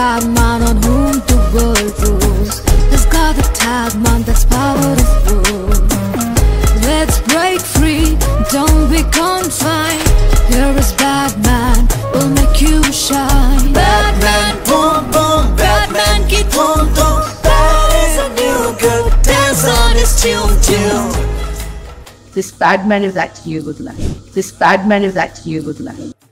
bad man on whom the world rules. He's got the talisman that's power of rule. Let's break free, don't be confined. Here is Batman, will make you shine. Batman, boom boom, Batman ki boom boom. That is a new girl, dance on his tune. This Batman is actually a good line. This Batman is actually a good line.